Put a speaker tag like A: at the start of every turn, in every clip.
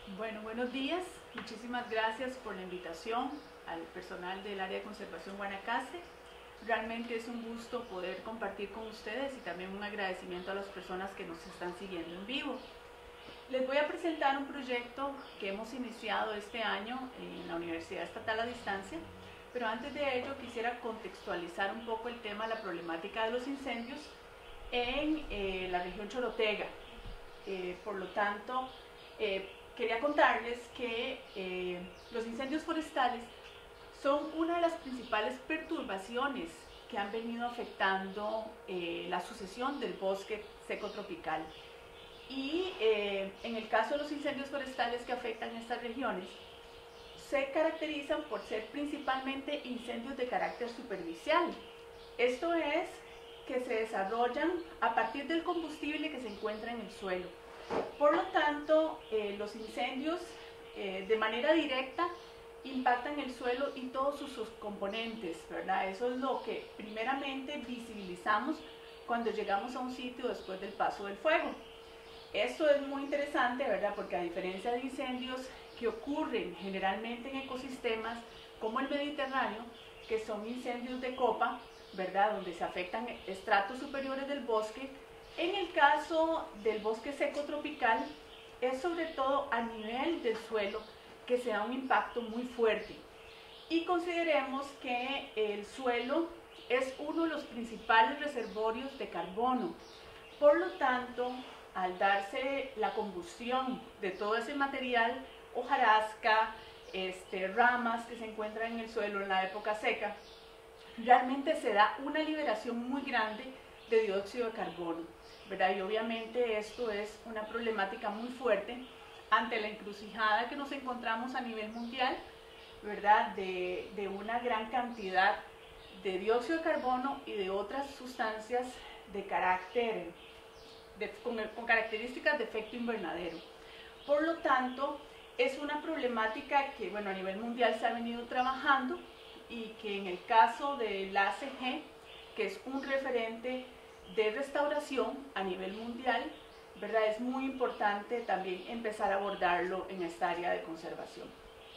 A: Bueno, buenos días. Muchísimas gracias por la invitación al personal del área de conservación Guanacaste. Realmente es un gusto poder compartir con ustedes y también un agradecimiento a las personas que nos están siguiendo en vivo. Les voy a presentar un proyecto que hemos iniciado este año en la Universidad Estatal a Distancia, pero antes de ello quisiera contextualizar un poco el tema, la problemática de los incendios en la región Chorotega. Por lo tanto, quería contarles que los incendios forestales son una de las principales perturbaciones que han venido afectando la sucesión del bosque seco tropical. Y en el caso de los incendios forestales que afectan estas regiones, se caracterizan por ser principalmente incendios de carácter superficial. Esto es, que se desarrollan a partir del combustible que se encuentra en el suelo. Por lo tanto, los incendios de manera directa impactan el suelo y todos sus subcomponentes, ¿verdad? Eso es lo que primeramente visibilizamos cuando llegamos a un sitio después del paso del fuego. Esto es muy interesante, ¿verdad? Porque a diferencia de incendios que ocurren generalmente en ecosistemas como el Mediterráneo, que son incendios de copa, ¿verdad? Donde se afectan estratos superiores del bosque, en el caso del bosque seco tropical es sobre todo a nivel del suelo que se da un impacto muy fuerte. Y consideremos que el suelo es uno de los principales reservorios de carbono. Por lo tanto, al darse la combustión de todo ese material, hojarasca, ramas que se encuentran en el suelo en la época seca, realmente se da una liberación muy grande de dióxido de carbono, ¿verdad? Y obviamente esto es una problemática muy fuerte ante la encrucijada que nos encontramos a nivel mundial, ¿verdad? De una gran cantidad de dióxido de carbono y de otras sustancias de carácter, con características de efecto invernadero. Por lo tanto, es una problemática que, bueno, a nivel mundial se ha venido trabajando y que en el caso del ACG, que es un referente de restauración a nivel mundial, ¿verdad? Es muy importante también empezar a abordarlo en esta área de conservación.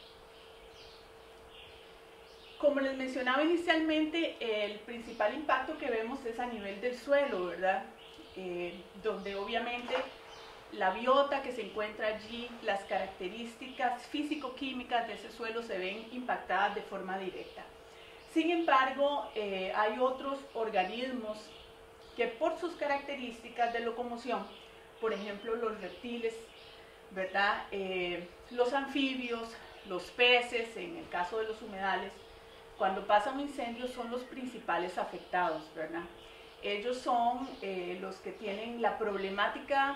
A: Como les mencionaba inicialmente, el principal impacto que vemos es a nivel del suelo, ¿verdad? Donde obviamente la biota que se encuentra allí, las características físico-químicas de ese suelo se ven impactadas de forma directa. Sin embargo, hay otros organismos que por sus características de locomoción, por ejemplo los reptiles, ¿verdad? Los anfibios, los peces, en el caso de los humedales, cuando pasa un incendio son los principales afectados, ¿verdad? Ellos son los que tienen la problemática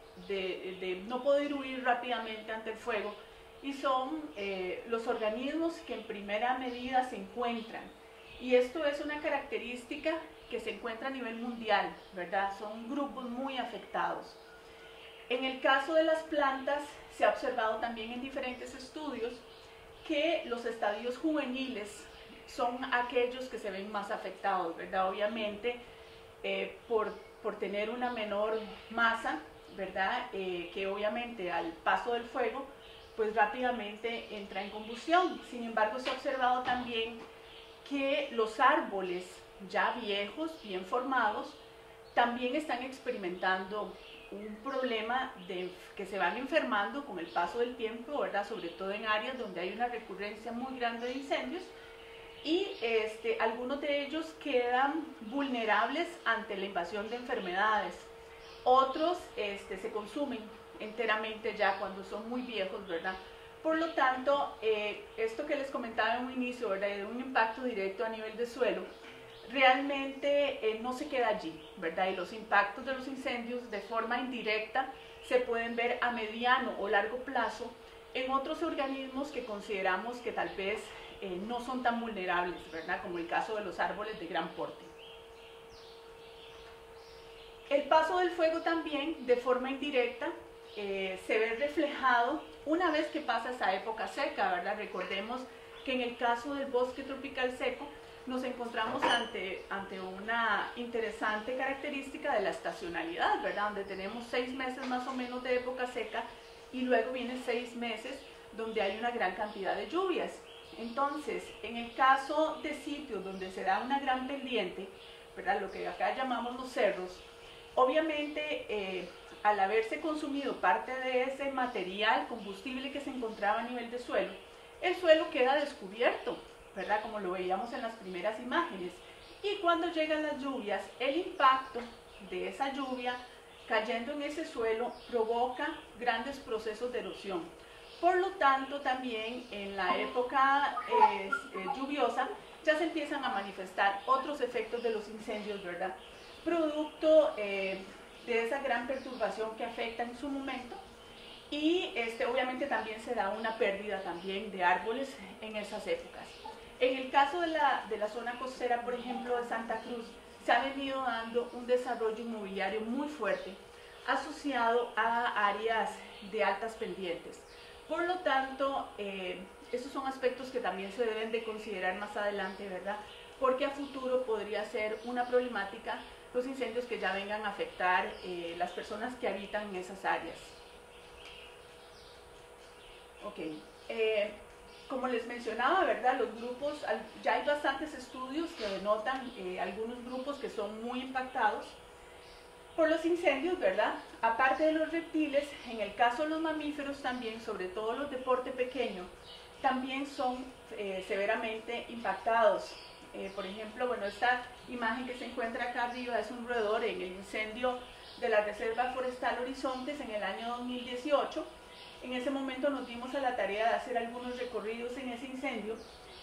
A: de no poder huir rápidamente ante el fuego y son los organismos que en primera medida se encuentran. Y esto es una característica que se encuentra a nivel mundial, ¿verdad? Son grupos muy afectados. En el caso de las plantas, se ha observado también en diferentes estudios que los estadios juveniles son aquellos que se ven más afectados, ¿verdad? Obviamente, por tener una menor masa, ¿verdad? Que obviamente al paso del fuego, pues rápidamente entra en combustión. Sin embargo, se ha observado también que los árboles ya viejos, bien formados, también están experimentando un problema de que se van enfermando con el paso del tiempo, ¿verdad? Sobre todo en áreas donde hay una recurrencia muy grande de incendios, y algunos de ellos quedan vulnerables ante la invasión de enfermedades. Otros se consumen enteramente ya cuando son muy viejos, ¿verdad? Por lo tanto, esto que les comentaba en un inicio, ¿verdad? De un impacto directo a nivel de suelo, realmente no se queda allí, ¿verdad? Y los impactos de los incendios de forma indirecta se pueden ver a mediano o largo plazo en otros organismos que consideramos que tal vez no son tan vulnerables, ¿verdad? Como el caso de los árboles de gran porte. El paso del fuego también, de forma indirecta, se ve reflejado una vez que pasa esa época seca, ¿verdad? Recordemos que en el caso del bosque tropical seco nos encontramos ante una interesante característica de la estacionalidad, ¿verdad? Donde tenemos 6 meses más o menos de época seca y luego vienen 6 meses donde hay una gran cantidad de lluvias. Entonces, en el caso de sitios donde se da una gran pendiente, ¿verdad? Lo que acá llamamos los cerros, obviamente al haberse consumido parte de ese material, combustible que se encontraba a nivel de suelo, el suelo queda descubierto, ¿verdad? Como lo veíamos en las primeras imágenes. Y cuando llegan las lluvias, el impacto de esa lluvia cayendo en ese suelo provoca grandes procesos de erosión. Por lo tanto, también en la época lluviosa ya se empiezan a manifestar otros efectos de los incendios, ¿verdad? Producto de esa gran perturbación que afecta en su momento, y obviamente también se da una pérdida también de árboles en esas épocas. En el caso de la zona costera, por ejemplo, de Santa Cruz, se ha venido dando un desarrollo inmobiliario muy fuerte asociado a áreas de altas pendientes. Por lo tanto, esos son aspectos que también se deben de considerar más adelante, ¿verdad? Porque a futuro podría ser una problemática los incendios que ya vengan a afectar las personas que habitan en esas áreas. Ok. Como les mencionaba, ¿verdad? Los grupos, ya hay bastantes estudios que denotan algunos grupos que son muy impactados por los incendios, ¿verdad? Aparte de los reptiles, en el caso de los mamíferos también, sobre todo los de porte pequeño, también son severamente impactados. Por ejemplo, bueno, esta imagen que se encuentra acá arriba es un roedor en el incendio de la Reserva Forestal Horizontes en el año 2018. En ese momento nos dimos a la tarea de hacer algunos recorridos en ese incendio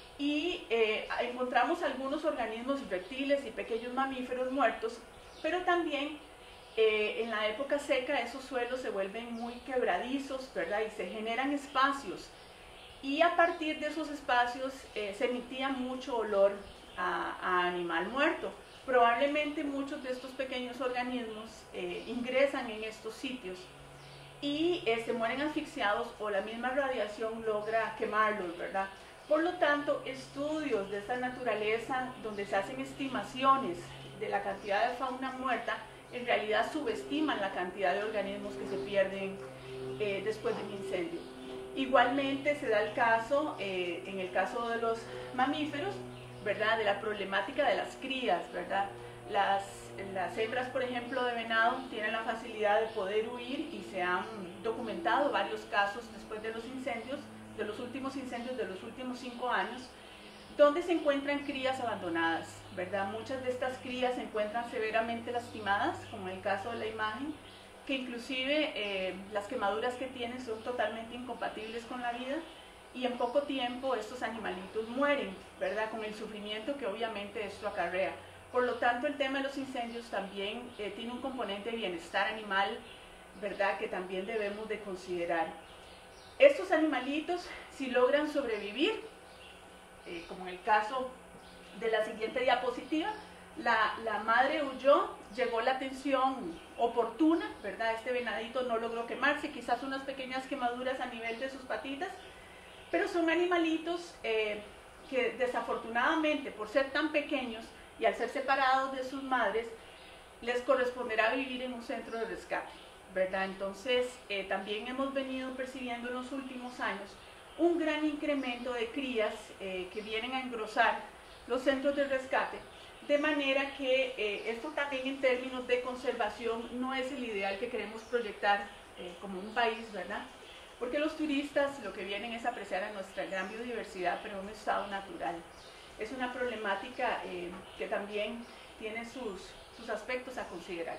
A: y encontramos algunos organismos reptiles y pequeños mamíferos muertos, pero también en la época seca esos suelos se vuelven muy quebradizos, ¿verdad? Y se generan espacios, y a partir de esos espacios se emitía mucho olor a animal muerto. Probablemente muchos de estos pequeños organismos ingresan en estos sitios y se mueren asfixiados, o la misma radiación logra quemarlos, ¿verdad? Por lo tanto, estudios de esta naturaleza, donde se hacen estimaciones de la cantidad de fauna muerta, en realidad subestiman la cantidad de organismos que se pierden después de un incendio. Igualmente se da el caso, en el caso de los mamíferos, ¿verdad? De la problemática de las crías, ¿verdad? Las hembras, por ejemplo, de venado tienen la facilidad de poder huir, y se han documentado varios casos después de los incendios, de los últimos incendios de los últimos 5 años, donde se encuentran crías abandonadas, ¿verdad? Muchas de estas crías se encuentran severamente lastimadas, como en el caso de la imagen, que inclusive las quemaduras que tienen son totalmente incompatibles con la vida, y en poco tiempo estos animalitos mueren, ¿verdad? Con el sufrimiento que obviamente esto acarrea. Por lo tanto, el tema de los incendios también tiene un componente de bienestar animal, ¿verdad? Que también debemos de considerar. Estos animalitos, si logran sobrevivir, como en el caso de la siguiente diapositiva, la madre huyó, llegó la atención oportuna, ¿verdad? Este venadito no logró quemarse, quizás unas pequeñas quemaduras a nivel de sus patitas, pero son animalitos que desafortunadamente, por ser tan pequeños y al ser separados de sus madres, les corresponderá vivir en un centro de rescate, ¿verdad? Entonces, también hemos venido percibiendo en los últimos años un gran incremento de crías que vienen a engrosar los centros de rescate, de manera que esto también en términos de conservación no es el ideal que queremos proyectar como un país, ¿verdad? Porque los turistas lo que vienen es apreciar a nuestra gran biodiversidad, pero en un estado natural. Es una problemática que también tiene sus aspectos a considerar.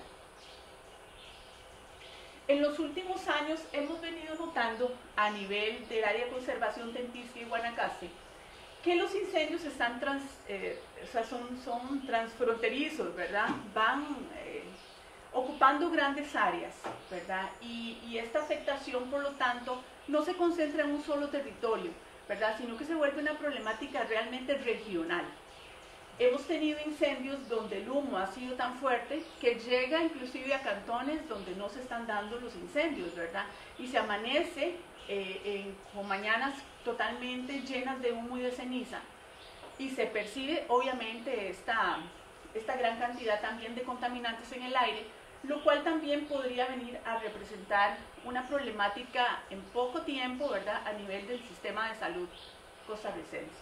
A: En los últimos años hemos venido notando a nivel del área de conservación Tentisca y Guanacaste que los incendios están son transfronterizos, ¿verdad? Van ocupando grandes áreas, ¿verdad? Y esta afectación, por lo tanto, no se concentra en un solo territorio, ¿verdad? Sino que se vuelve una problemática realmente regional. Hemos tenido incendios donde el humo ha sido tan fuerte que llega inclusive a cantones donde no se están dando los incendios, ¿verdad? Y se amanece con mañanas totalmente llenas de humo y de ceniza, y se percibe obviamente esta gran cantidad también de contaminantes en el aire, lo cual también podría venir a representar una problemática en poco tiempo, ¿verdad?, a nivel del sistema de salud costarricense.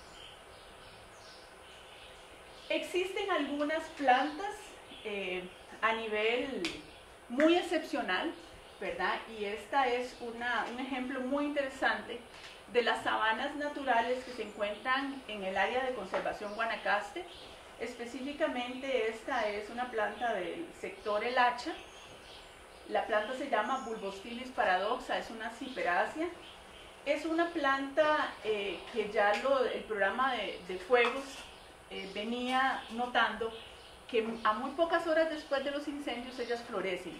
A: Existen algunas plantas a nivel muy excepcional, ¿verdad? Y esta es un ejemplo muy interesante de las sabanas naturales que se encuentran en el área de conservación Guanacaste. Específicamente esta es una planta del sector El Hacha. La planta se llama Bulbostyllis paradoxa, es una ciperácea. Es una planta que ya el programa de fuegos venía notando que a muy pocas horas después de los incendios ellas florecen.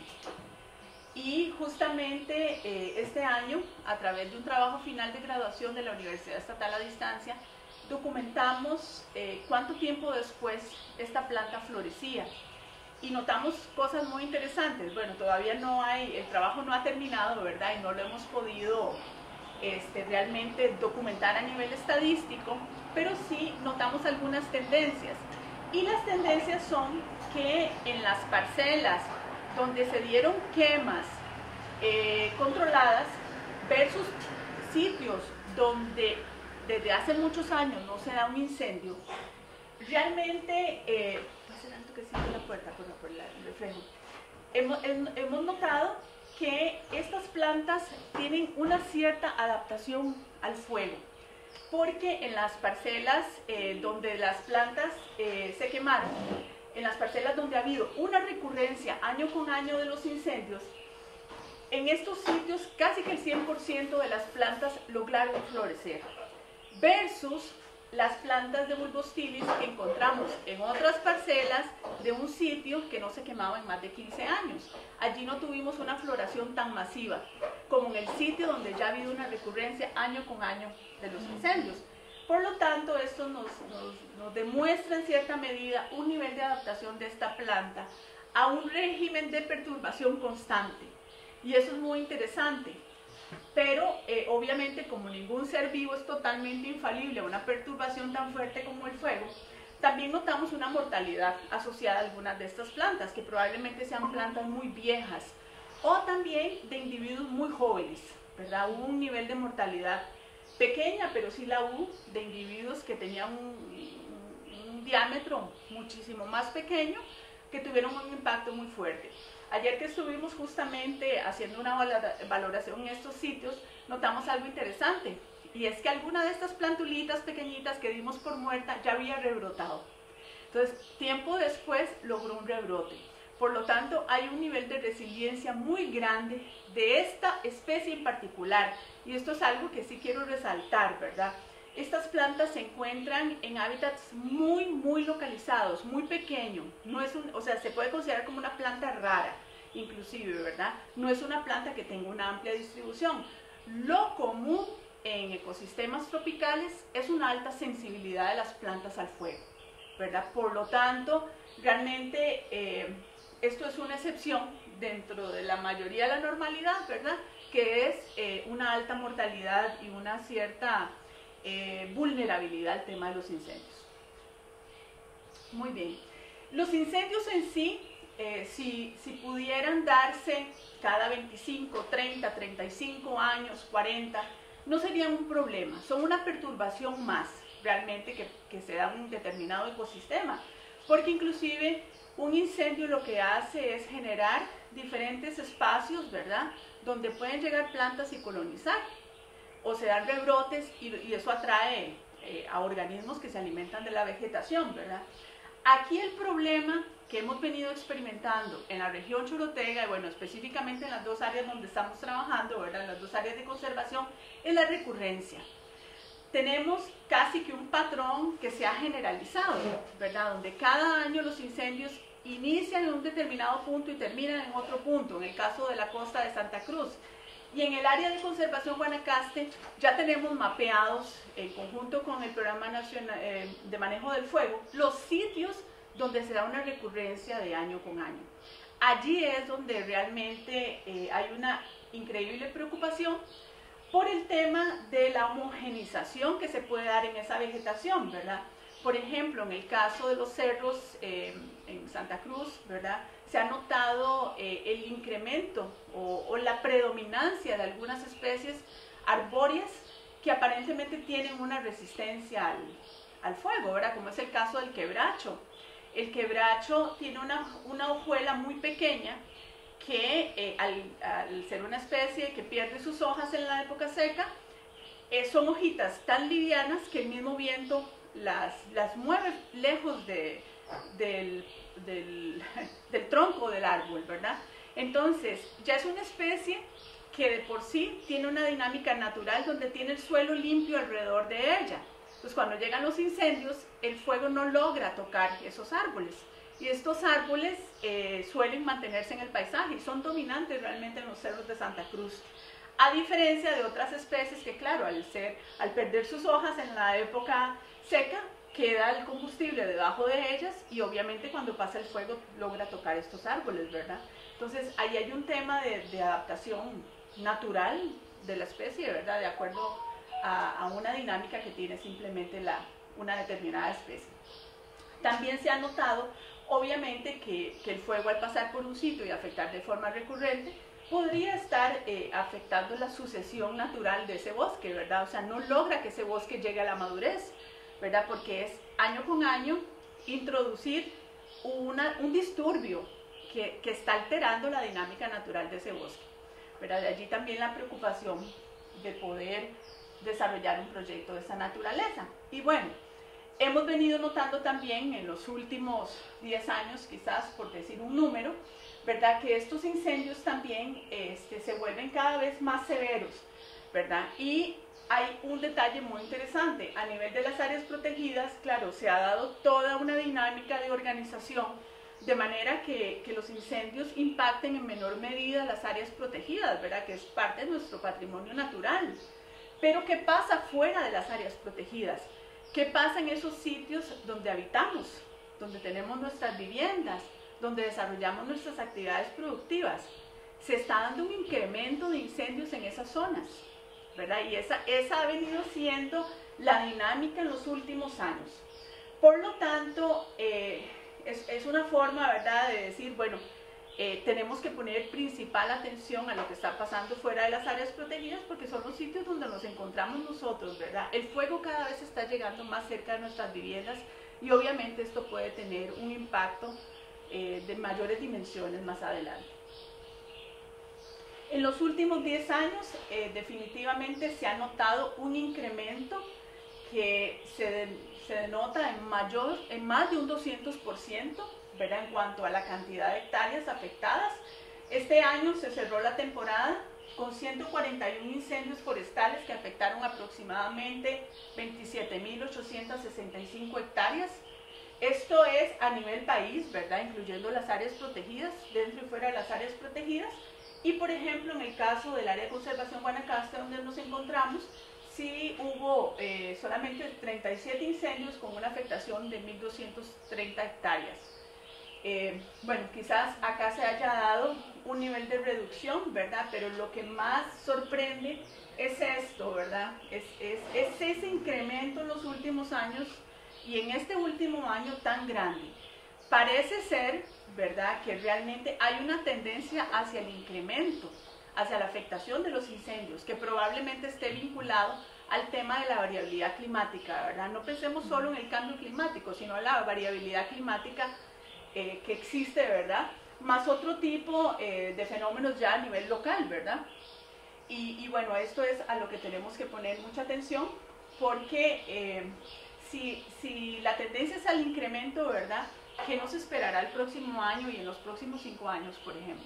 A: Y justamente este año, a través de un trabajo final de graduación de la Universidad Estatal a Distancia, documentamos cuánto tiempo después esta planta florecía. Y notamos cosas muy interesantes. Bueno, todavía el trabajo no ha terminado, ¿verdad? Y no lo hemos podido realmente documentar a nivel estadístico, pero sí notamos algunas tendencias. Y las tendencias son que en las parcelas donde se dieron quemas controladas versus sitios donde desde hace muchos años no se da un incendio, realmente, que cierre la puerta por el reflejo, hemos notado que estas plantas tienen una cierta adaptación al fuego, porque en las parcelas donde las plantas se quemaron, en las parcelas donde ha habido una recurrencia año con año de los incendios, en estos sitios casi que el 100% de las plantas lograron florecer, versus las plantas de Bulbostyllis que encontramos en otras parcelas de un sitio que no se quemaba en más de 15 años. Allí no tuvimos una floración tan masiva como en el sitio donde ya ha habido una recurrencia año con año de los incendios. Por lo tanto, esto nos demuestra en cierta medida un nivel de adaptación de esta planta a un régimen de perturbación constante. Y eso es muy interesante. Pero obviamente, como ningún ser vivo es totalmente infalible a una perturbación tan fuerte como el fuego, también notamos una mortalidad asociada a algunas de estas plantas, que probablemente sean plantas muy viejas, o también de individuos muy jóvenes, ¿verdad? Hubo un nivel de mortalidad pequeña, pero sí la hubo, de individuos que tenían un diámetro muchísimo más pequeño, que tuvieron un impacto muy fuerte. Ayer que estuvimos justamente haciendo una valoración en estos sitios, notamos algo interesante, y es que alguna de estas plantulitas pequeñitas que dimos por muerta ya había rebrotado. Entonces, tiempo después logró un rebrote. Por lo tanto, hay un nivel de resiliencia muy grande de esta especie en particular, y esto es algo que sí quiero resaltar, ¿verdad? Estas plantas se encuentran en hábitats muy localizados, muy pequeños. No es o sea, se puede considerar como una planta rara, inclusive, ¿verdad? No es una planta que tenga una amplia distribución. Lo común en ecosistemas tropicales es una alta sensibilidad de las plantas al fuego, ¿verdad? Por lo tanto, realmente esto es una excepción dentro de la mayoría de la normalidad, ¿verdad? Que es una alta mortalidad y una cierta vulnerabilidad al tema de los incendios. Muy bien. Los incendios en sí, si pudieran darse cada 25, 30, 35 años, 40, no serían un problema. Son una perturbación más realmente que se da en un determinado ecosistema. Porque inclusive un incendio lo que hace es generar diferentes espacios, ¿verdad?, donde pueden llegar plantas y colonizar, o se dan rebrotes y eso atrae a organismos que se alimentan de la vegetación, ¿verdad? Aquí el problema que hemos venido experimentando en la región Chorotega, y bueno, específicamente en las dos áreas donde estamos trabajando, ¿verdad?, en las dos áreas de conservación, es la recurrencia. Tenemos casi que un patrón que se ha generalizado, ¿verdad?, donde cada año los incendios inician en un determinado punto y terminan en otro punto, en el caso de la costa de Santa Cruz. Y en el área de conservación Guanacaste ya tenemos mapeados, en conjunto con el Programa Nacional de Manejo del Fuego, los sitios donde se da una recurrencia de año con año. Allí es donde realmente hay una increíble preocupación por el tema de la homogenización que se puede dar en esa vegetación, ¿verdad? Por ejemplo, en el caso de los cerros en Santa Cruz, ¿verdad? Se ha notado el incremento o la predominancia de algunas especies arbóreas que aparentemente tienen una resistencia al fuego, ¿verdad? Como es el caso del quebracho. El quebracho tiene una hojuela muy pequeña que al ser una especie que pierde sus hojas en la época seca, son hojitas tan livianas que el mismo viento las mueve lejos del tronco del árbol, ¿verdad? Entonces, ya es una especie que de por sí tiene una dinámica natural donde tiene el suelo limpio alrededor de ella. Entonces, cuando llegan los incendios, el fuego no logra tocar esos árboles. Y estos árboles suelen mantenerse en el paisaje y son dominantes realmente en los cerros de Santa Cruz. A diferencia de otras especies que, claro, al perder sus hojas en la época seca, queda el combustible debajo de ellas y obviamente cuando pasa el fuego logra tocar estos árboles, ¿verdad? Entonces, ahí hay un tema de adaptación natural de la especie, ¿verdad? De acuerdo a una dinámica que tiene simplemente una determinada especie. También se ha notado, obviamente, que el fuego al pasar por un sitio y afectar de forma recurrente, podría estar afectando la sucesión natural de ese bosque, ¿verdad? O sea, no logra que ese bosque llegue a la madurez, ¿verdad? Porque es año con año introducir un disturbio que está alterando la dinámica natural de ese bosque, ¿verdad? De allí también la preocupación de poder desarrollar un proyecto de esa naturaleza. Y bueno, hemos venido notando también en los últimos 10 años, quizás por decir un número, ¿verdad? Que estos incendios también se vuelven cada vez más severos, ¿verdad? Y hay un detalle muy interesante. A nivel de las áreas protegidas, claro, se ha dado toda una dinámica de organización de manera que los incendios impacten en menor medida las áreas protegidas, ¿verdad? Que es parte de nuestro patrimonio natural. Pero ¿qué pasa fuera de las áreas protegidas? ¿Qué pasa en esos sitios donde habitamos, donde tenemos nuestras viviendas, donde desarrollamos nuestras actividades productivas? Se está dando un incremento de incendios en esas zonas, ¿verdad? Y esa ha venido siendo la dinámica en los últimos años. Por lo tanto, es una forma, ¿verdad?, de decir, bueno, tenemos que poner principal atención a lo que está pasando fuera de las áreas protegidas porque son los sitios donde nos encontramos nosotros, ¿verdad? El fuego cada vez está llegando más cerca de nuestras viviendas y obviamente esto puede tener un impacto de mayores dimensiones más adelante. En los últimos 10 años definitivamente se ha notado un incremento que se denota en más de un 200%, ¿verdad? En cuanto a la cantidad de hectáreas afectadas. Este año se cerró la temporada con 141 incendios forestales que afectaron aproximadamente 27.865 hectáreas. Esto es a nivel país, ¿verdad? Incluyendo las áreas protegidas, dentro y fuera de las áreas protegidas. Y por ejemplo, en el caso del área de conservación Guanacaste, donde nos encontramos, sí hubo solamente 37 incendios con una afectación de 1.230 hectáreas. Bueno, quizás acá se haya dado un nivel de reducción, ¿verdad? Pero lo que más sorprende es esto, ¿verdad? Es ese incremento en los últimos años y en este último año tan grande. Parece ser, ¿verdad?, que realmente hay una tendencia hacia el incremento, hacia la afectación de los incendios, que probablemente esté vinculado al tema de la variabilidad climática, ¿verdad? No pensemos solo en el cambio climático, sino en la variabilidad climática que existe, ¿verdad? Más otro tipo de fenómenos ya a nivel local, ¿verdad? Y bueno, esto es a lo que tenemos que poner mucha atención, porque si la tendencia es al incremento, ¿verdad?, ¿qué nos esperará el próximo año y en los próximos 5 años, por ejemplo?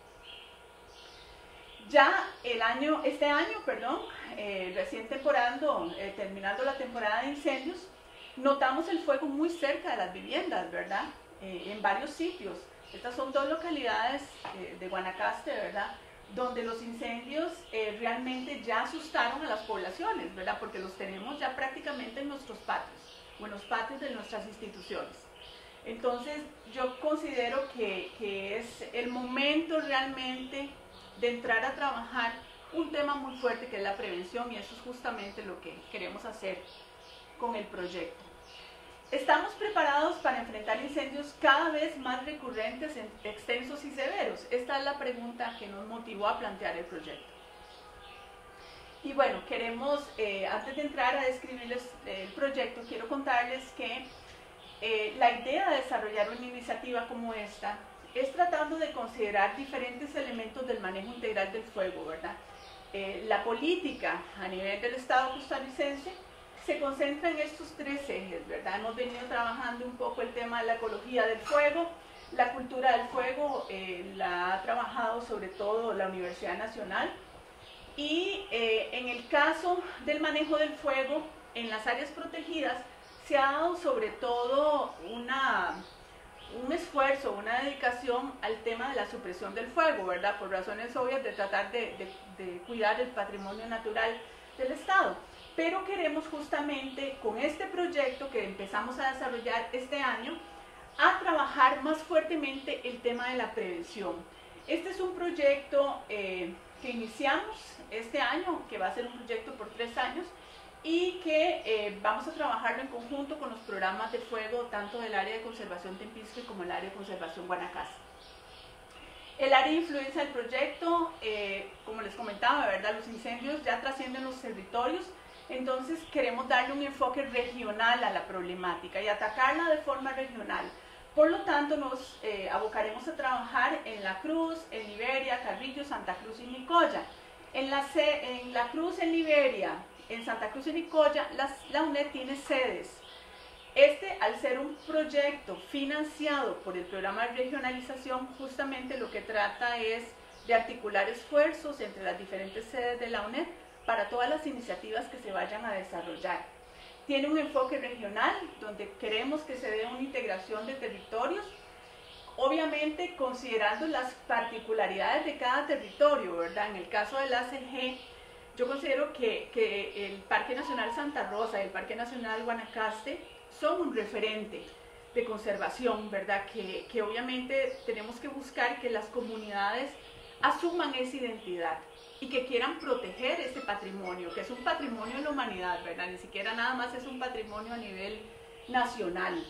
A: Ya este año, recién terminando la temporada de incendios, notamos el fuego muy cerca de las viviendas, ¿verdad? En varios sitios. Estas son 2 localidades de Guanacaste, ¿verdad?, donde los incendios realmente ya asustaron a las poblaciones, ¿verdad?, porque los tenemos ya prácticamente en nuestros patios, o en los patios de nuestras instituciones. Entonces, yo considero que es el momento realmente de entrar a trabajar un tema muy fuerte que es la prevención, y eso es justamente lo que queremos hacer con el proyecto. Estamos preparados para enfrentar incendios cada vez más recurrentes, extensos y severos. Esta es la pregunta que nos motivó a plantear el proyecto. Y bueno, queremos, antes de entrar a describirles el proyecto, quiero contarles que la idea de desarrollar una iniciativa como esta es tratando de considerar diferentes elementos del manejo integral del fuego, ¿verdad? La política a nivel del Estado costarricense se concentra en estos tres ejes, ¿verdad? Hemos venido trabajando un poco el tema de la ecología del fuego, la cultura del fuego, la ha trabajado sobre todo la Universidad Nacional, y en el caso del manejo del fuego en las áreas protegidas se ha dado sobre todo un esfuerzo, una dedicación al tema de la supresión del fuego, ¿verdad? Por razones obvias de tratar de cuidar el patrimonio natural del Estado. Pero queremos justamente con este proyecto que empezamos a desarrollar este año, a trabajar más fuertemente el tema de la prevención. Este es un proyecto que iniciamos este año, que va a ser un proyecto por 3 años, y que vamos a trabajarlo en conjunto con los programas de fuego, tanto del área de conservación Tempisque como el área de conservación Guanacaste. El área de influencia del proyecto, como les comentaba, ¿verdad? Los incendios ya trascienden los territorios, entonces queremos darle un enfoque regional a la problemática y atacarla de forma regional. Por lo tanto, nos abocaremos a trabajar en La Cruz, en Liberia, Carrillo, Santa Cruz y Nicoya. En La Cruz, en Liberia, en Santa Cruz y Nicoya, la UNED tiene sedes. Al ser un proyecto financiado por el programa de regionalización, justamente lo que trata es de articular esfuerzos entre las diferentes sedes de la UNED para todas las iniciativas que se vayan a desarrollar. Tiene un enfoque regional, donde queremos que se dé una integración de territorios, obviamente considerando las particularidades de cada territorio, ¿verdad? En el caso del ACG, yo considero que el Parque Nacional Santa Rosa y el Parque Nacional Guanacaste son un referente de conservación, ¿verdad? Que obviamente tenemos que buscar que las comunidades asuman esa identidad y que quieran proteger ese patrimonio, que es un patrimonio de la humanidad, ¿verdad? Ni siquiera nada más es un patrimonio a nivel nacional.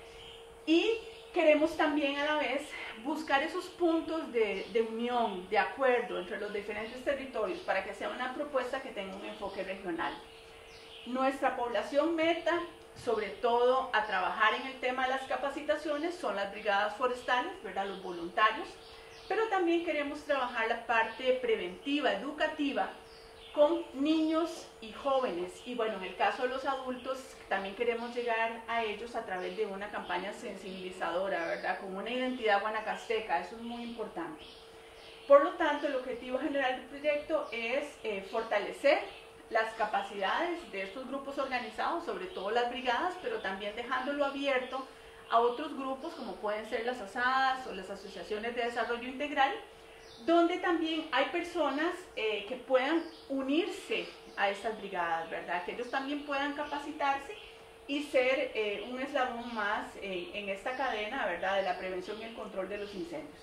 A: Y queremos también a la vez buscar esos puntos de unión, de acuerdo entre los diferentes territorios para que sea una propuesta que tenga un enfoque regional. Nuestra población meta, sobre todo a trabajar en el tema de las capacitaciones, son las brigadas forestales, ¿verdad? Los voluntarios, pero también queremos trabajar la parte preventiva, educativa, con niños y jóvenes. Y bueno, en el caso de los adultos, también queremos llegar a ellos a través de una campaña sensibilizadora, ¿verdad? Con una identidad guanacasteca, eso es muy importante. Por lo tanto, el objetivo general del proyecto es fortalecer las capacidades de estos grupos organizados, sobre todo las brigadas, pero también dejándolo abierto a otros grupos como pueden ser las ASADs o las asociaciones de desarrollo integral, donde también hay personas que puedan unirse a estas brigadas, ¿verdad? Que ellos también puedan capacitarse y ser un eslabón más en esta cadena, ¿verdad? De la prevención y el control de los incendios.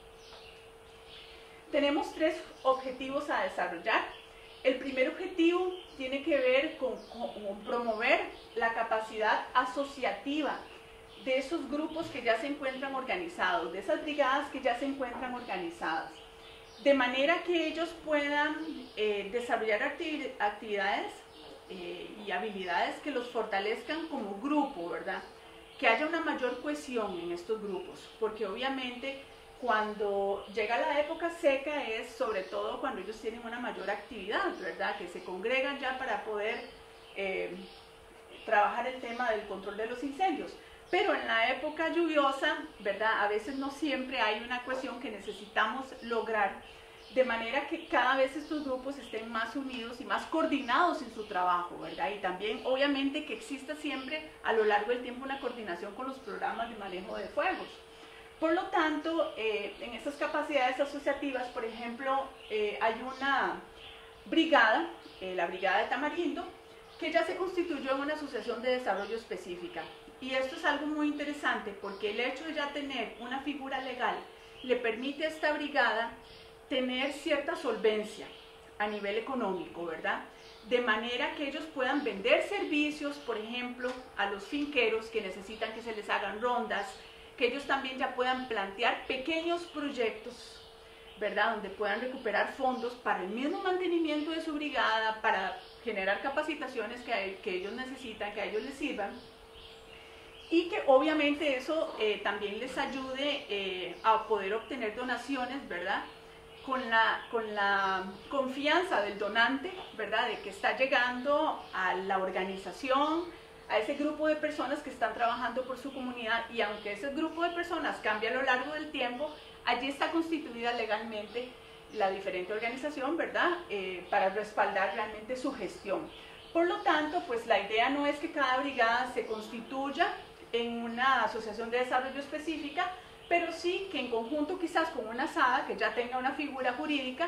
A: Tenemos 3 objetivos a desarrollar. El primer objetivo tiene que ver con promover la capacidad asociativa de esos grupos que ya se encuentran organizados, de esas brigadas que ya se encuentran organizadas, de manera que ellos puedan desarrollar actividades y habilidades que los fortalezcan como grupo, ¿verdad? Que haya una mayor cohesión en estos grupos, porque obviamente cuando llega la época seca es sobre todo cuando ellos tienen una mayor actividad, ¿verdad? Que se congregan ya para poder trabajar el tema del control de los incendios. Pero en la época lluviosa, ¿verdad? A veces no siempre hay una cohesión que necesitamos lograr, de manera que cada vez estos grupos estén más unidos y más coordinados en su trabajo, ¿verdad? Y también, obviamente, que exista siempre a lo largo del tiempo una coordinación con los programas de manejo de fuegos. Por lo tanto, en estas capacidades asociativas, por ejemplo, hay una brigada, la Brigada de Tamarindo, que ya se constituyó en una asociación de desarrollo específica. Y esto es algo muy interesante porque el hecho de ya tener una figura legal le permite a esta brigada tener cierta solvencia a nivel económico, ¿verdad? de manera que ellos puedan vender servicios, por ejemplo, a los finqueros que necesitan que se les hagan rondas, que ellos también ya puedan plantear pequeños proyectos, ¿verdad?, donde puedan recuperar fondos para el mismo mantenimiento de su brigada, para generar capacitaciones que ellos necesitan, que a ellos les sirvan, y que obviamente eso también les ayude a poder obtener donaciones, ¿verdad?, con la confianza del donante, ¿verdad?, de que está llegando a la organización, a ese grupo de personas que están trabajando por su comunidad, y aunque ese grupo de personas cambie a lo largo del tiempo, allí está constituida legalmente la diferente organización, ¿verdad?, para respaldar realmente su gestión. Por lo tanto, pues la idea no es que cada brigada se constituya en una asociación de desarrollo específica, pero sí que en conjunto quizás con una SADA, que ya tenga una figura jurídica,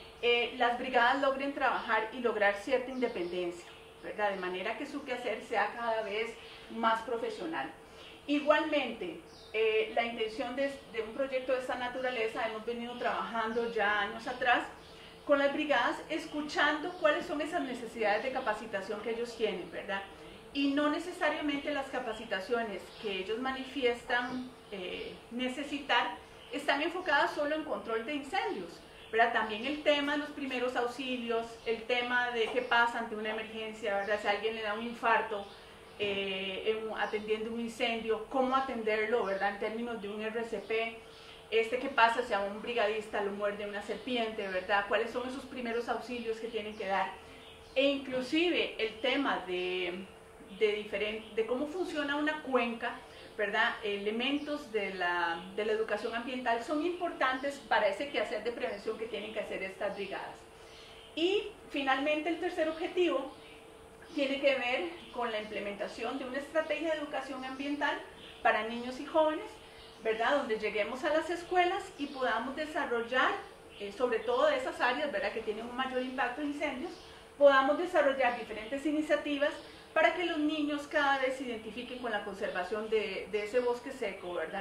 A: las brigadas logren trabajar y lograr cierta independencia, ¿verdad?, de manera que su quehacer sea cada vez más profesional. Igualmente, la intención de un proyecto de esta naturaleza, hemos venido trabajando ya años atrás con las brigadas, escuchando cuáles son esas necesidades de capacitación que ellos tienen, ¿verdad?, y no necesariamente las capacitaciones que ellos manifiestan necesitar están enfocadas solo en control de incendios, ¿verdad? También el tema de los primeros auxilios, el tema de qué pasa ante una emergencia, ¿verdad?, si a alguien le da un infarto atendiendo un incendio, cómo atenderlo, ¿verdad?, en términos de un RCP, qué pasa si a un brigadista lo muerde una serpiente, ¿verdad?, cuáles son esos primeros auxilios que tienen que dar, e inclusive el tema de cómo funciona una cuenca, ¿verdad?, elementos de la educación ambiental son importantes para ese quehacer de prevención que tienen que hacer estas brigadas. Y finalmente el tercer objetivo tiene que ver con la implementación de una estrategia de educación ambiental para niños y jóvenes, ¿verdad?, donde lleguemos a las escuelas y podamos desarrollar, sobre todo de esas áreas, ¿verdad?, que tienen un mayor impacto en incendios, podamos desarrollar diferentes iniciativas para que los niños cada vez se identifiquen con la conservación de ese bosque seco, ¿verdad?,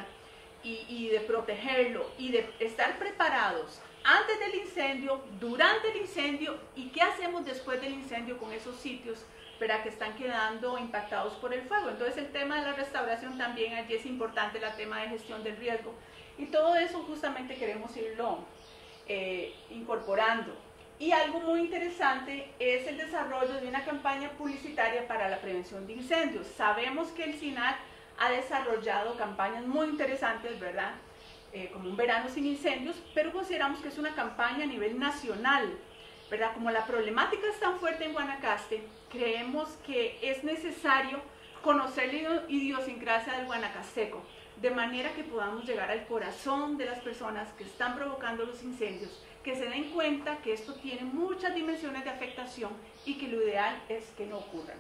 A: y de protegerlo, y de estar preparados antes del incendio, durante el incendio, y qué hacemos después del incendio con esos sitios, ¿verdad?, que están quedando impactados por el fuego. Entonces el tema de la restauración también allí es importante, el tema de gestión del riesgo, y todo eso justamente queremos irlo incorporando. Y algo muy interesante es el desarrollo de una campaña publicitaria para la prevención de incendios. Sabemos que el SINAC ha desarrollado campañas muy interesantes, ¿verdad?, como un verano sin incendios, pero consideramos que es una campaña a nivel nacional, ¿verdad? Como la problemática es tan fuerte en Guanacaste, creemos que es necesario conocer la idiosincrasia del guanacasteco, de manera que podamos llegar al corazón de las personas que están provocando los incendios, que se den cuenta que esto tiene muchas dimensiones de afectación y que lo ideal es que no ocurran.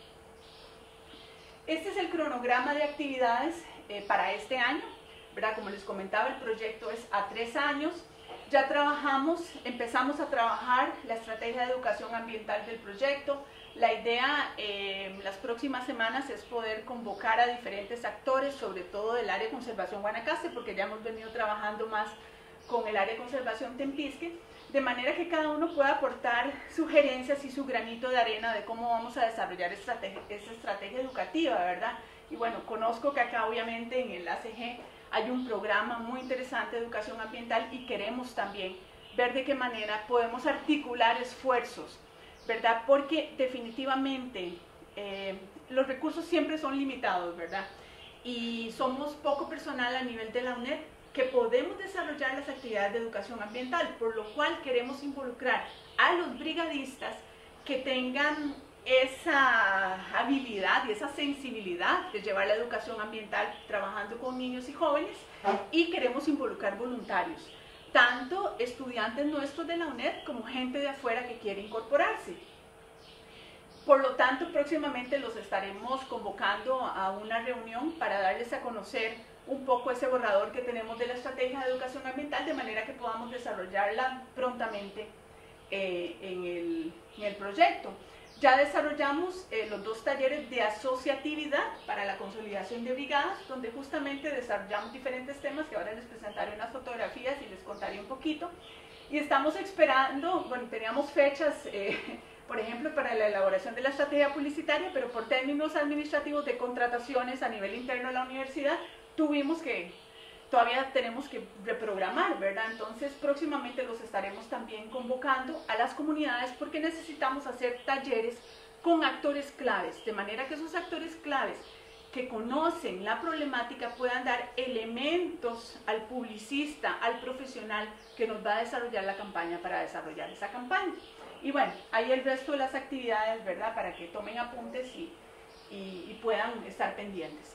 A: Este es el cronograma de actividades para este año, ¿verdad? Como les comentaba, el proyecto es a 3 años. Ya empezamos a trabajar la estrategia de educación ambiental del proyecto. La idea en las próximas semanas es poder convocar a diferentes actores, sobre todo del área de conservación Guanacaste, porque ya hemos venido trabajando más con el área de conservación Tempisque, de manera que cada uno pueda aportar sugerencias y su granito de arena de cómo vamos a desarrollar esa estrategia educativa, ¿verdad? Y bueno, conozco que acá obviamente en el ACG hay un programa muy interesante de educación ambiental y queremos también ver de qué manera podemos articular esfuerzos, ¿verdad? Porque definitivamente los recursos siempre son limitados, ¿verdad? Y somos poco personal a nivel de la UNED que podemos desarrollar las actividades de educación ambiental, por lo cual queremos involucrar a los brigadistas que tengan esa habilidad y esa sensibilidad de llevar la educación ambiental trabajando con niños y jóvenes, y queremos involucrar voluntarios, tanto estudiantes nuestros de la UNED como gente de afuera que quiere incorporarse. Por lo tanto, próximamente los estaremos convocando a una reunión para darles a conocer un poco ese borrador que tenemos de la estrategia de educación ambiental, de manera que podamos desarrollarla prontamente en el proyecto. Ya desarrollamos los 2 talleres de asociatividad para la consolidación de brigadas, donde justamente desarrollamos diferentes temas que ahora les presentaré unas fotografías y les contaré un poquito. Y estamos esperando, bueno, teníamos fechas por ejemplo, para la elaboración de la estrategia publicitaria, pero por términos administrativos de contrataciones a nivel interno de la universidad, todavía tenemos que reprogramar, ¿verdad? Entonces, próximamente los estaremos también convocando a las comunidades porque necesitamos hacer talleres con actores claves, de manera que esos actores claves que conocen la problemática puedan dar elementos al publicista, al profesional que nos va a desarrollar la campaña para desarrollar esa campaña. Y bueno, ahí el resto de las actividades, ¿verdad? Para que tomen apuntes y puedan estar pendientes.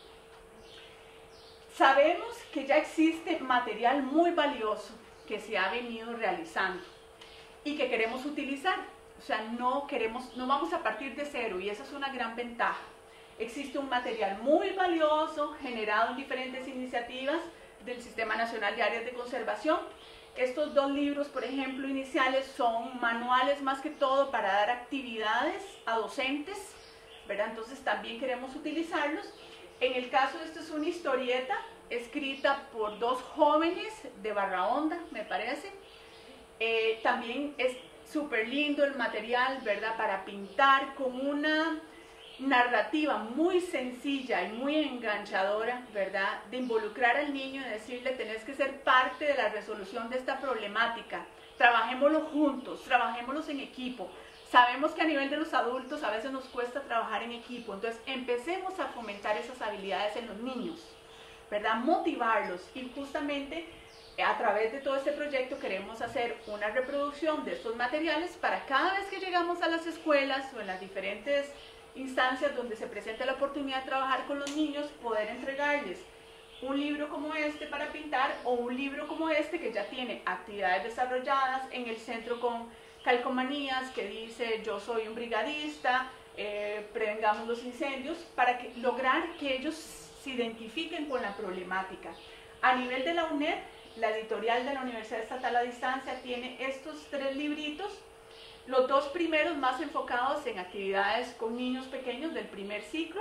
A: Sabemos que ya existe material muy valioso que se ha venido realizando y que queremos utilizar. O sea, no vamos a partir de cero y esa es una gran ventaja. Existe un material muy valioso generado en diferentes iniciativas del Sistema Nacional de Áreas de Conservación. Estos 2 libros, por ejemplo, iniciales son manuales más que todo para dar actividades a docentes, ¿verdad? Entonces también queremos utilizarlos. En el caso de esto es una historieta escrita por 2 jóvenes de Barra Honda, me parece. También es súper lindo el material, ¿verdad? Para pintar con una narrativa muy sencilla y muy enganchadora, ¿verdad? De involucrar al niño y decirle, tenés que ser parte de la resolución de esta problemática. Trabajémoslo juntos, trabajémoslos en equipo. Sabemos que a nivel de los adultos a veces nos cuesta trabajar en equipo, entonces empecemos a fomentar esas habilidades en los niños, ¿verdad? Motivarlos y justamente a través de todo este proyecto queremos hacer una reproducción de estos materiales para cada vez que llegamos a las escuelas o en las diferentes instancias donde se presenta la oportunidad de trabajar con los niños, poder entregarles un libro como este para pintar o un libro como este que ya tiene actividades desarrolladas en el centro con calcomanías que dice yo soy un brigadista, prevengamos los incendios, para lograr que ellos se identifiquen con la problemática. A nivel de la UNED, la editorial de la Universidad Estatal a Distancia tiene estos 3 libritos, los 2 primeros más enfocados en actividades con niños pequeños del primer ciclo,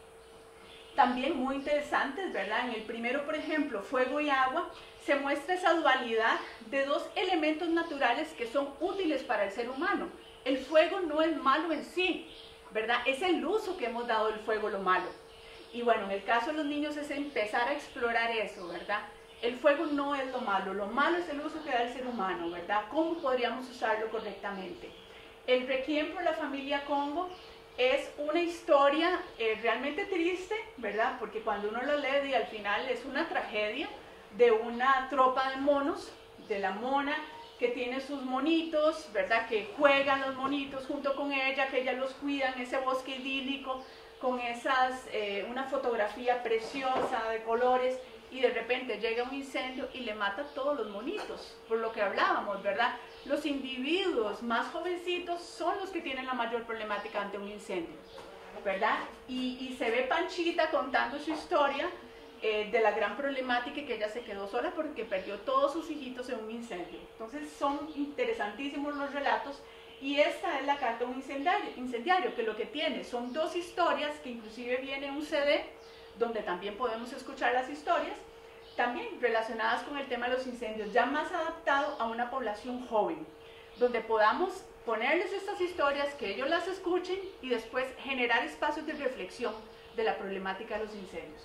A: también muy interesantes, ¿verdad? En el primero, por ejemplo, fuego y agua, se muestra esa dualidad de 2 elementos naturales que son útiles para el ser humano. El fuego no es malo en sí, ¿verdad? Es el uso que hemos dado del fuego lo malo. Y bueno, en el caso de los niños es empezar a explorar eso, ¿verdad? El fuego no es lo malo es el uso que da el ser humano, ¿verdad? ¿Cómo podríamos usarlo correctamente? El Requiem por la familia Congo es una historia realmente triste, ¿verdad? Porque cuando uno lo lee y al final es una tragedia de una tropa de monos, de la mona que tiene sus monitos, ¿verdad? Que juegan los monitos junto con ella, que ella los cuida en ese bosque idílico, con una fotografía preciosa de colores, y de repente llega un incendio y le mata a todos los monitos, por lo que hablábamos, ¿verdad? Los individuos más jovencitos son los que tienen la mayor problemática ante un incendio, ¿verdad? Y se ve Panchita contando su historia de la gran problemática que ella se quedó sola porque perdió todos sus hijitos en un incendio. Entonces son interesantísimos los relatos y esta es la carta de un incendiario, que lo que tiene son 2 historias que inclusive viene un CD donde también podemos escuchar las historias, también relacionadas con el tema de los incendios, ya más adaptado a una población joven, donde podamos ponerles estas historias, que ellos las escuchen y después generar espacios de reflexión de la problemática de los incendios.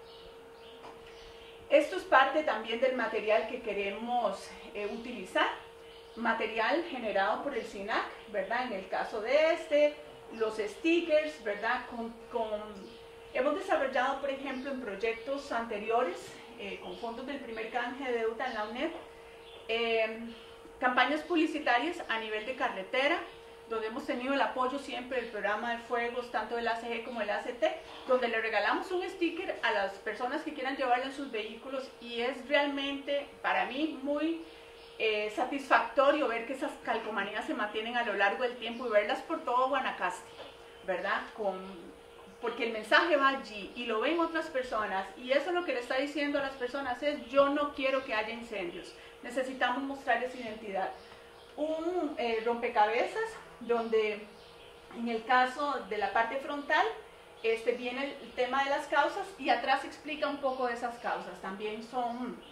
A: Esto es parte también del material que queremos utilizar, material generado por el SINAC, ¿verdad? En el caso de los stickers, ¿verdad? Hemos desarrollado, por ejemplo, en proyectos anteriores, con fondos del primer canje de deuda en la UNED, campañas publicitarias a nivel de carretera, donde hemos tenido el apoyo siempre del programa de fuegos, tanto del ACG como del ACT, donde le regalamos un sticker a las personas que quieran llevarlo en sus vehículos, y es realmente, para mí, muy satisfactorio ver que esas calcomanías se mantienen a lo largo del tiempo y verlas por todo Guanacaste, ¿verdad? Porque el mensaje va allí y lo ven otras personas, y eso lo que le está diciendo a las personas es: yo no quiero que haya incendios, necesitamos mostrar esa identidad. Un rompecabezas donde en el caso de la parte frontal viene el tema de las causas y atrás explica un poco de esas causas. También son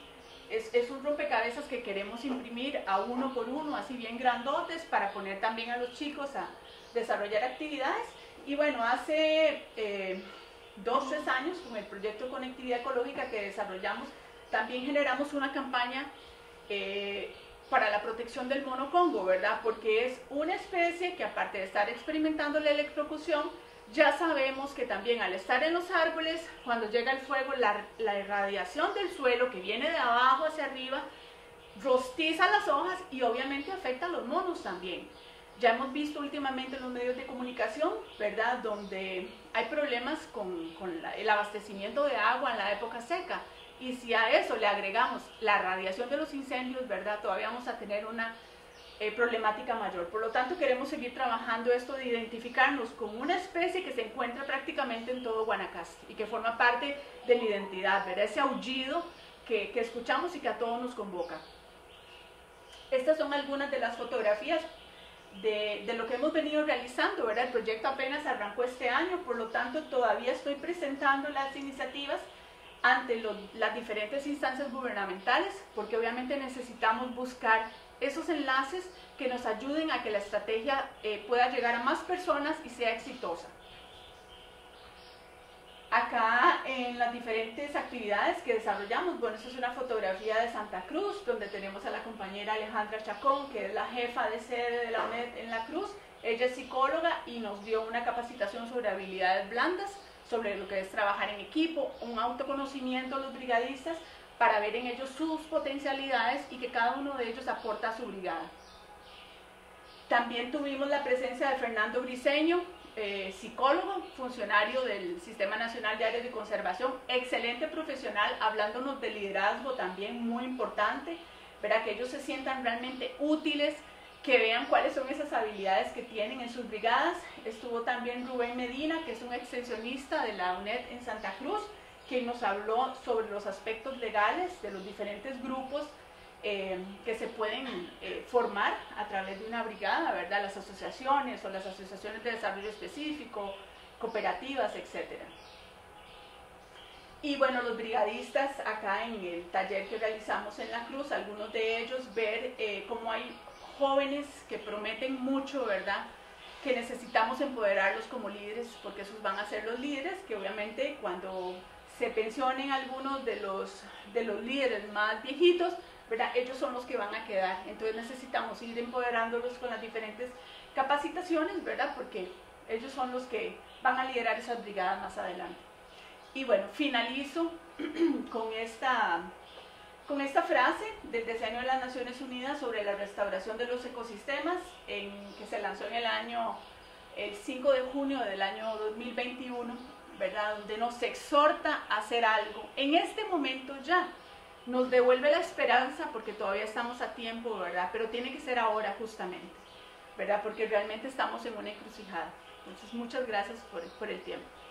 A: es un rompecabezas que queremos imprimir a uno por uno, así bien grandotes, para poner también a los chicos a desarrollar actividades. Y bueno, hace 2-3 años, con el proyecto Conectividad Ecológica que desarrollamos, también generamos una campaña para la protección del mono congo, ¿verdad? Porque es una especie que, aparte de estar experimentando la electrocución, ya sabemos que también al estar en los árboles, cuando llega el fuego, la irradiación del suelo que viene de abajo hacia arriba, rostiza las hojas y obviamente afecta a los monos también. Ya hemos visto últimamente en los medios de comunicación, ¿verdad?, donde hay problemas con el abastecimiento de agua en la época seca. Y si a eso le agregamos la radiación de los incendios, ¿verdad?, todavía vamos a tener una problemática mayor. Por lo tanto, queremos seguir trabajando esto de identificarnos con una especie que se encuentra prácticamente en todo Guanacaste y que forma parte de la identidad, ¿verdad?, ese aullido que escuchamos y que a todos nos convoca. Estas son algunas de las fotografías de lo que hemos venido realizando, ¿verdad? El proyecto apenas arrancó este año, por lo tanto todavía estoy presentando las iniciativas ante las diferentes instancias gubernamentales, porque obviamente necesitamos buscar esos enlaces que nos ayuden a que la estrategia pueda llegar a más personas y sea exitosa. Acá en las diferentes actividades que desarrollamos, bueno, esta es una fotografía de Santa Cruz, donde tenemos a la compañera Alejandra Chacón, que es la jefa de sede de la UNED en La Cruz. Ella es psicóloga y nos dio una capacitación sobre habilidades blandas, sobre lo que es trabajar en equipo, un autoconocimiento a los brigadistas para ver en ellos sus potencialidades y que cada uno de ellos aporta a su brigada. También tuvimos la presencia de Fernando Briceño, psicólogo, funcionario del Sistema Nacional de Áreas de Conservación, excelente profesional, hablándonos de liderazgo también muy importante, para que ellos se sientan realmente útiles, que vean cuáles son esas habilidades que tienen en sus brigadas. Estuvo también Rubén Medina, que es un extensionista de la UNED en Santa Cruz, que nos habló sobre los aspectos legales de los diferentes grupos que se pueden formar a través de una brigada, ¿verdad? Las asociaciones o las asociaciones de desarrollo específico, cooperativas, etc. Y bueno, los brigadistas acá en el taller que realizamos en La Cruz, algunos de ellos ver cómo hay jóvenes que prometen mucho, ¿verdad?, que necesitamos empoderarlos como líderes, porque esos van a ser los líderes que obviamente cuando se pensionen algunos de los líderes más viejitos, ¿verdad?, ellos son los que van a quedar. Entonces necesitamos ir empoderándolos con las diferentes capacitaciones, ¿verdad?, porque ellos son los que van a liderar esas brigadas más adelante. Y bueno, finalizo con esta frase del Diseño de las Naciones Unidas sobre la restauración de los ecosistemas, que se lanzó en el 5 de junio del año 2021, ¿verdad?, donde nos exhorta a hacer algo. En este momento ya nos devuelve la esperanza, porque todavía estamos a tiempo, ¿verdad?, pero tiene que ser ahora justamente, ¿verdad?, porque realmente estamos en una encrucijada. Entonces, muchas gracias por el tiempo.